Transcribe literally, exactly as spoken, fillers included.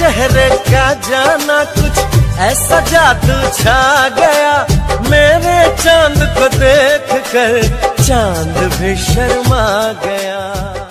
चेहरे का जाना कुछ ऐसा जादू छा गया, मेरे चांद को देख कर चांद भी शर्मा गया।